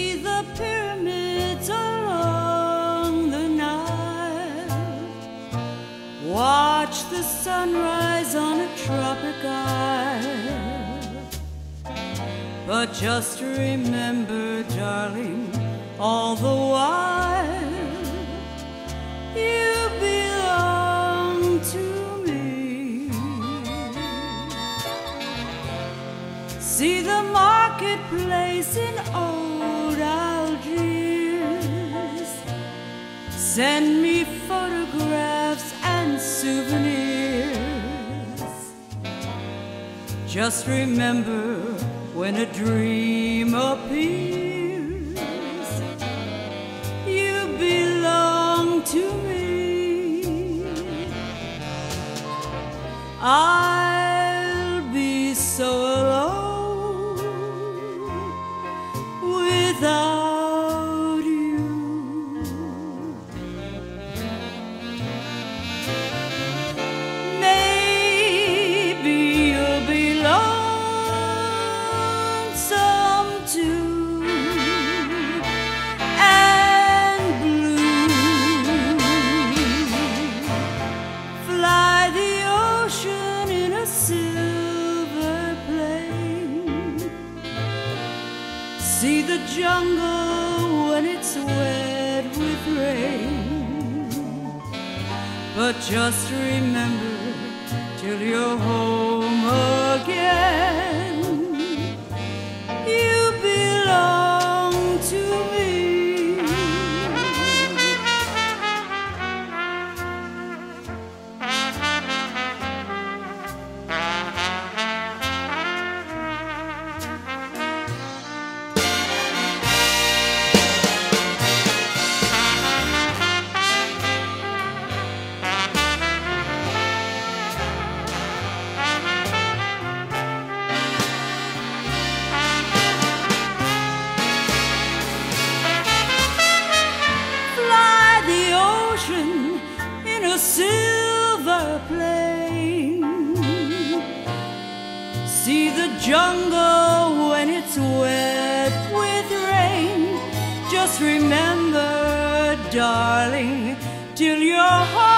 See the pyramids along the Nile. Watch the sunrise on a tropic isle. But just remember, darling, all the while you belong to me. See the marketplace in old Algiers. Send me photographs and souvenirs. Just remember, when a dream appears, you belong to me. I'll be so alone without you. Maybe you'll be lonesome too, and blue. Fly the ocean in a silver plane. See the jungle when it's wet with rain. But just remember, till you're home again, you belong to me. In a silver plane. See the jungle when it's wet with rain. Just remember, darling, till your heart